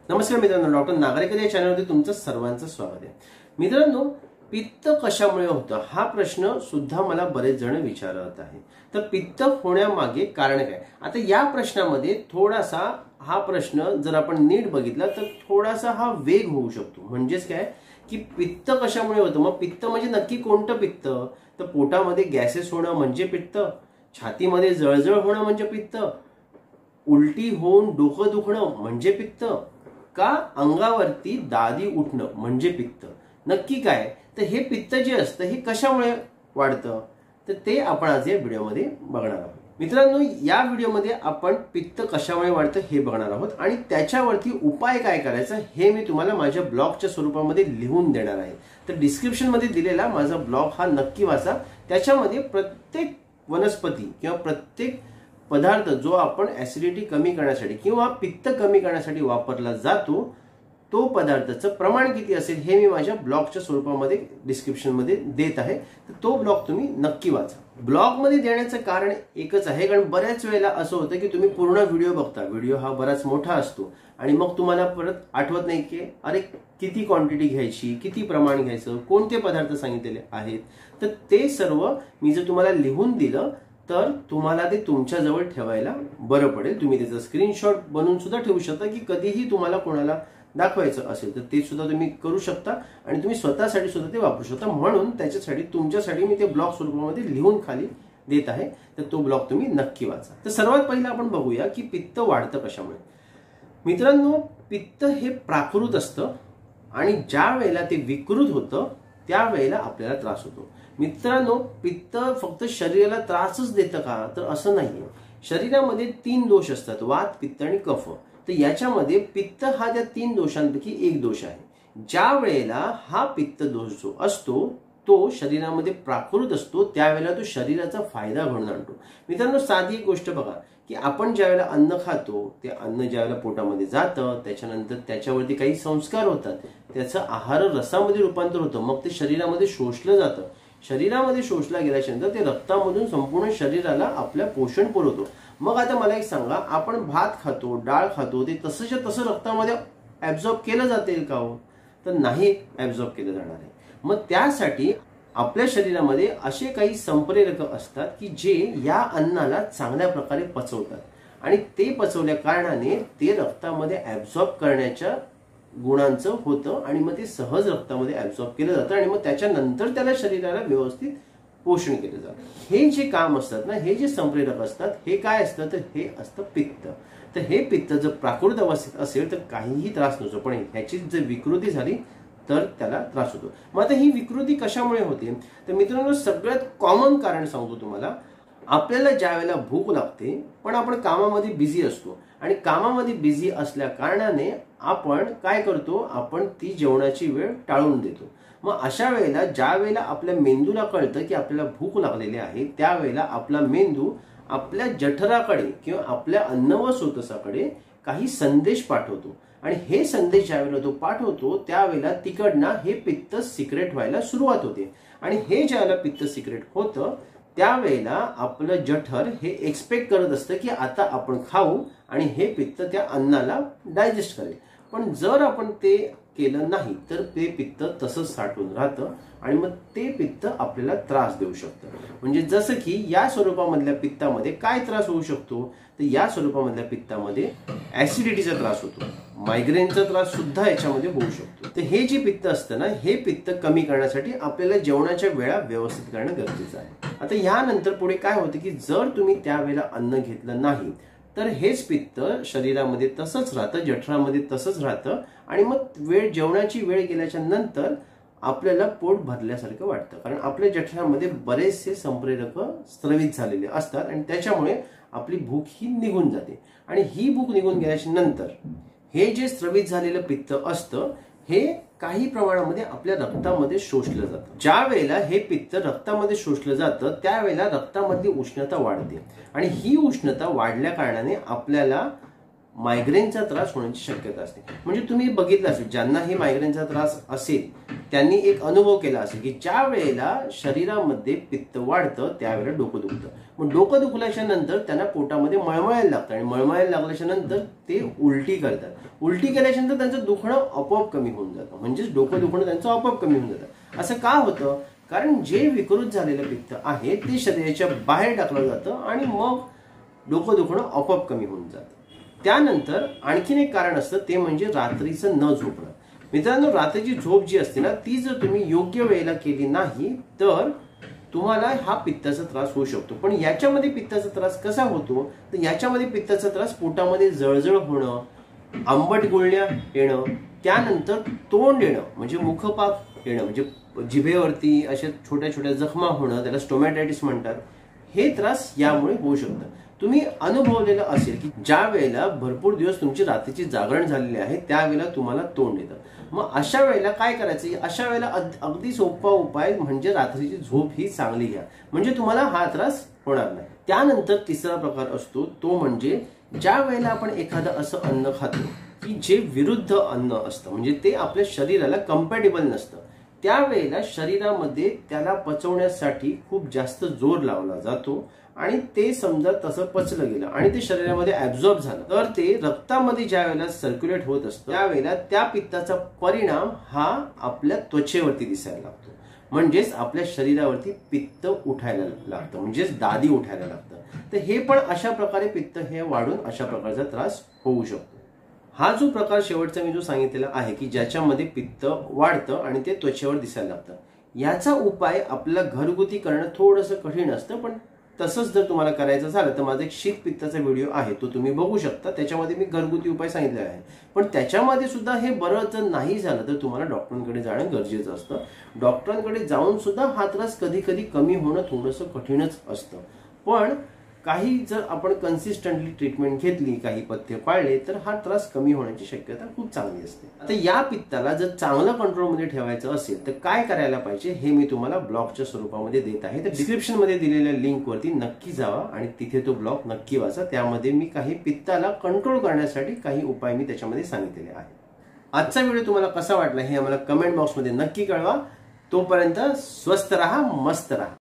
नमस्कार मित्रांनो, डॉक्टर नागरिकरी या चॅनलमध्ये तुमचं सर्वांचं स्वागत आहे। मित्रांनो, पित्त कशामुळे होतं हा प्रश्न सुद्धा मला बरेच जण विचारत आहेत। तर पित्त होण्यामागे कारण काय? आता या प्रश्नामध्ये थोडासा हा प्रश्न जर आपण नीट बघितला तर थोडासा हा वेग होऊ शकतो। म्हणजेच काय की पित्त कशामुळे होतं? मग पित्त म्हणजे नक्की कोणतं पित्त? तर पोटामध्ये गॅसेस होणं म्हणजे पित्त, छातीमध्ये जळजळ होणं म्हणजे पित्त, उलटी होऊन डोकं दुखणं म्हणजे पित्त, का अंगावरती दादी उठणं म्हणजे पित्त? नक्की काय? तर हे पित्त जे असतं हे कशामुळे वाढतं तर ते आपण आज या व्हिडिओमध्ये बघणार आहोत। मित्रांनो, या व्हिडिओमध्ये आपण पित्त कशामुळे वाढतं हे बघणार आहोत आणि त्याच्यावरती उपाय काय करायचा हे मी तुम्हाला माझ्या ब्लॉगच्या स्वरूपामध्ये लिहून देणार आहे। तर डिस्क्रिप्शन मध्ये दिलेला माझा ब्लॉग हा नक्की वाचा। त्याच्यामध्ये प्रत्येक वनस्पती किंवा प्रत्येक पदार्थ जो आपण ऍसिडिटी कमी करण्यासाठी किंवा पित्त कमी करण्यासाठी वापरला जातो तो पदार्थाचं प्रमाण किती असेल हे मी माझ्या ब्लॉगच्या स्वरूपामध्ये डिस्क्रिप्शन मध्ये देत आहे। तर तो ब्लॉग तुम्ही नक्की वाचा। ब्लॉग मध्ये देण्याचं कारण एकच आहे, कारण बऱ्याच वेळेला असं होतं की तुम्ही पूर्ण व्हिडिओ बघता, व्हिडिओ हा बराच मोठा असतो आणि मग तुम्हाला परत आठवत नाही की अरे किती क्वांटिटी घ्यायची, किती प्रमाण घ्यायचं, कोणते पदार्थ सांगितलेले आहेत। तर ते सर्व मी जर तुम्हाला लिहून दिलं तर तुम्हाला ते तुमच्या जवळ ठेवायला बरं पडेल। तुम्ही त्याचा स्क्रीनशॉट बनवून सुद्धा ठेवू शकता की कधीही तुम्हाला कोणाला दाखवायचं असेल तर ते सुद्धा तुम्ही करू शकता आणि तुम्ही स्वतःसाठी सुद्धा ते वापरू शकता। म्हणून त्याच्यासाठी तुमच्यासाठी मी ते ब्लॉग स्वरूपामध्ये लिहून खाली देत आहे, तर तो ब्लॉग तुम्ही नक्की वाचा। तर सर्वात पहिला आपण बघूया की पित्त वाढतं कशामुळे। मित्रांनो, पित्त हे प्राकृत असतं आणि ज्या वेळेला ते विकृत होतं त्यावेळेला आपल्याला त्रास होतो। मित्रांनो, पित्त फक्त शरीराला त्रासच देतं का? तर असं नाहीये। शरीरामध्ये 3 दोष असतात, वात, पित्त आणि कफ। तर याच्यामध्ये पित्त हा त्या 3 दोषांपैकी एक दोष आहे। ज्या वेळेला हा पित्त दोष जो असतो तो शरीरामध्ये प्राकृत असतो त्यावेळेला तो शरीराचा फायदा घडवून आणतो। मित्रांनो, साधी एक गोष्ट बघा की आपण ज्या वेळेला अन्न खातो ते अन्न ज्या वेळेला पोटामध्ये जातं त्याच्यानंतर त्याच्यावरती काही संस्कार होतात, त्याचं आहार रसामध्ये रूपांतर होतं, मग ते शरीरामध्ये शोषलं जातं। शरीरामध्ये शोषला गेल्यानंतर ते रक्तामधून संपूर्ण शरीराला आपल्या पोषण पुरवतो। मग आता मला एक सांगा, आपण भात खातो, डाळ खातो, ते तसंच्या तसं रक्तामध्ये ऍब्झॉर्ब केलं जातील का हो? तर नाही ऍब्झॉर्ब केलं जाणार आहे। मग त्यासाठी आपल्या शरीरामध्ये असे काही संप्रेरक असतात की जे या अन्नाला चांगल्या प्रकारे पचवतात आणि ते पचवल्या कारणाने ते रक्तामध्ये ऍब्झॉर्ब करण्याच्या गुणांचं होतं आणि मग ते सहज रक्तामध्ये ऍब्झॉर्ब केलं जातं आणि मग त्याच्यानंतर त्याला शरीराला व्यवस्थित पोषण केलं जातं। हे जे काम असतात ना, हे जे संप्रेरक असतात हे काय असतं तर हे असतं पित्त। तर हे पित्त जर प्राकृत अवस्थेत असेल तर काहीही त्रास नसतो, पण ह्याची जर विकृती झाली तर त्याला त्रास होतो। मग आता ही विकृती कशामुळे होते? तर मित्रांनो, सगळ्यात कॉमन कारण सांगतो तुम्हाला। आपल्याला ज्या वेळेला भूक लागते पण आपण कामामध्ये बिझी असतो आणि कामामध्ये बिझी असल्या कारणाने आपण काय करतो, आपण ती जेवणाची वेळ टाळून देतो। मग अशा वेळेला ज्या वेळेला आपल्या मेंदूला कळतं की आपल्याला भूक लागलेली आहे त्यावेळेला आपला मेंदू आपल्या जठराकडे किंवा आपल्या अन्न व स्रोतसाकडे काही संदेश पाठवतो आणि हे संदेश ज्या वेळेला तो पाठवतो त्यावेळेला तिकडनं हे पित्त सिक्रेट व्हायला सुरुवात होते आणि हे ज्यावेळेला पित्त सिक्रेट होतं त्यावेळेला आपलं जठर हे एक्सपेक्ट करत असतं की आता आपण खाऊ आणि हे पित्त त्या अन्नाला डायजेस्ट करेल। पण जर आपण ते केलं नाही तर ते पित्त तसंच साठून राहतं आणि मग ते पित्त आपल्याला त्रास देऊ शकतं। म्हणजे जसं की या स्वरूपामधल्या पित्तामध्ये काय त्रास होऊ शकतो तर या स्वरूपामधल्या पित्तामध्ये ऍसिडिटीचा त्रास होतो, मायग्रेनचा त्रास सुद्धा याच्यामध्ये होऊ शकतो। तर हे जे पित्त असतं ना, हे पित्त कमी करण्यासाठी आपल्याला जेवणाच्या वेळा व्यवस्थित करणं गरजेचं आहे। आता यानंतर पुढे काय होतं की जर तुम्ही त्यावेळेला अन्न घेतलं नाही तर हेच पित्त शरीरामध्ये तसंच राहतं, जठरामध्ये तसंच राहतं आणि मग जेवणाची वेळ गेल्याच्या नंतर आपल्याला पोट भरल्यासारखं वाटतं, कारण आपल्या जठरामध्ये बरेचसे संप्रेरक स्त्रवित झालेले असतात आणि त्याच्यामुळे आपली भूक ही निघून जाते आणि ही भूक निघून गेल्याच्या नंतर हे जे स्त्रवित झालेलं पित्त असतं हे काही प्रमाणामध्ये आपल्या रक्तामध्ये शोषलं जातं। ज्या वेळेला हे पित्त रक्तामध्ये शोषलं जातं त्यावेळेला रक्तामधली उष्णता वाढते आणि ही उष्णता वाढल्या कारणाने आपल्याला मायग्रेनचा त्रास होण्याची शक्यता असते. म्हणजे तुम्ही बघितलं असेल, ज्यांनाही मायग्रेनचा त्रास असेल त्यांनी एक अनुभव केला असेल की ज्या वेळेला शरीरामध्ये पित्त वाढतं त्यावेळेला डोकं दुखतं. मग डोकं दुखल्याच्या नंतर त्यांना पोटामध्ये मळमळायला लागतं आणि मळमळायला लागल्याच्या नंतर ते उलटी करतात. उलटी केल्याच्या नंतर त्यांचं दुखणं आपोआप कमी होऊन जातं. म्हणजेच डोकं दुखणं त्यांचं आपोआप कमी होऊन जातं. असं का होतं? कारण जे विकृत झालेलं पित्त आहे ते शरीराच्या बाहेर टाकलं जातं आणि मग डोकं दुखणं आपोआप कमी होऊन जातं. त्यानंतर आणखीन एक कारण असतं, ते म्हणजे रात्रीचं न झोपणं. मित्रांनो, रात्रीची झोप जी असते ना ती जर तुम्ही योग्य वेळेला केली नाही तर तुम्हाला हा पित्ताचा त्रास होऊ शकतो. पण याच्यामध्ये पित्ताचा त्रास कसा होतो तर याच्यामध्ये पित्ताचा त्रास पोटामध्ये जळजळ होणं, आंबट गुळण्या येणं, त्यानंतर तोंड येणं म्हणजे मुखपाक येणं, म्हणजे जिभेवरती अशा छोट्या छोट्या जखमा होणं, त्याला स्टोमॅटायटिस म्हणतात. हे त्रास यामुळे होऊ शकतं. तुम्ही अनुभवलेलं असेल की ज्या वेळेला भरपूर दिवस तुमची रात्रीची जागरण झालेली आहे त्यावेळेला तुम्हाला तोंड येतं. मग अशा वेळेला काय करायचं? अशा वेळेला अगदी सोपा उपाय म्हणजे रात्रीची झोप ही चांगली घ्या, म्हणजे तुम्हाला हा त्रास होणार नाही. त्यानंतर तिसरा प्रकार असतो तो म्हणजे ज्या वेळेला आपण एखादं असं अन्न खातो की जे विरुद्ध अन्न असतं, म्हणजे ते आपल्या शरीराला कम्पॅटेबल नसतं, त्यावेळेला शरीरामध्ये त्याला पचवण्यासाठी खूप जास्त जोर लावला जातो आणि ते समजा तसं पचलं गेलं आणि ते शरीरामध्ये ऍब्झॉर्ब झालं तर ते रक्तामध्ये ज्या वेळेला सर्क्युलेट होत असतं त्यावेळेला त्या पित्ताचा परिणाम हा आपल्या त्वचेवरती दिसायला लागतो. म्हणजेच आपल्या शरीरावरती पित्त उठायला लागतं, म्हणजेच दादी उठायला लागतं. तर हे पण अशा प्रकारे पित्त हे वाढून अशा प्रकारचा त्रास होऊ शकतो. हा जो प्रकार शेवटचा मी जो सांगितलेला आहे की ज्याच्यामध्ये पित्त वाढतं आणि ते त्वचेवर दिसायला लागतं, याचा उपाय आपल्याला घरगुती करणं थोडंसं कठीण असतं. पण तसंच जर तुम्हाला करायचं झालं तर माझा एक शीत पित्ताचा व्हिडिओ आहे तो तुम्ही बघू शकता. त्याच्यामध्ये मी घरगुती उपाय सांगितलेला आहे. पण त्याच्यामध्ये सुद्धा हे बरं जर नाही झालं तर तुम्हाला डॉक्टरांकडे जाणं गरजेचं असतं. डॉक्टरांकडे जाऊन सुद्धा हा त्रास कधी कधी कमी होणं थोडंसं कठीणच असतं. पण काही जर आपण कन्सिस्टंटली ट्रीटमेंट घेतली, काही पथ्य पाळले तर हा त्रास कमी होण्याची शक्यता खूप चांगली असते. आता या पित्ताला जर चांगलं कंट्रोलमध्ये ठेवायचं असेल तर काय करायला पाहिजे हे मी तुम्हाला ब्लॉगच्या स्वरूपामध्ये देत आहे. तर डिस्क्रिप्शन मध्ये दिलेल्या लिंकवरती नक्की जावा आणि तिथे तो ब्लॉग नक्की वाचा. त्यामध्ये मी काही पित्ताला कंट्रोल करण्यासाठी काही उपाय मी त्याच्यामध्ये सांगितलेले आहेत. आजचा व्हिडिओ तुम्हाला कसा वाटला हे आम्हाला कमेंट बॉक्समध्ये नक्की कळवा. तोपर्यंत स्वस्थ राहा, मस्त राहा.